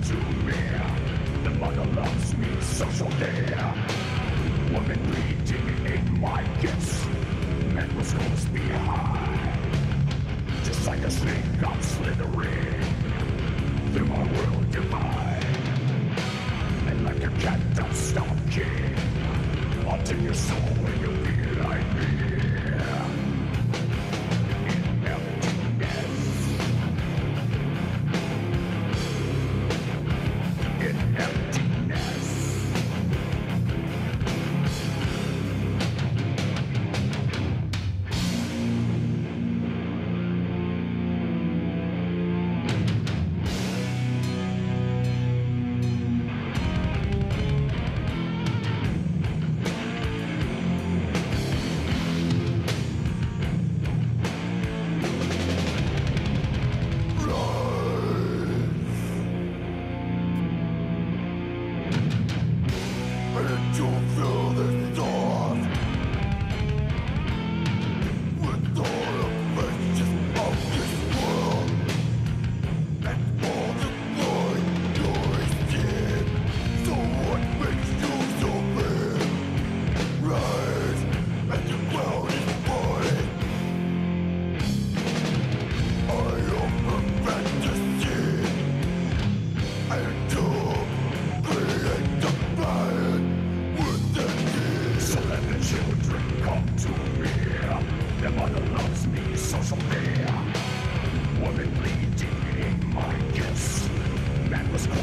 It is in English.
to me. The mother loves me socially. Woman bleeding in my gifts. Man was close behind. Just like a snake I'm slithering through my world divine. And like a cat I'm stalking onto your soul when you be like me. In emptiness. In emptiness. To fill the storm with all the precious of this world, and all the glory you're skin. So what makes you so big? Rise, and the ground is falling. I am a fantasy, and to create the planet. So let the children come to me. Their mother loves me socially. Woman bleeding in my gifts. Man was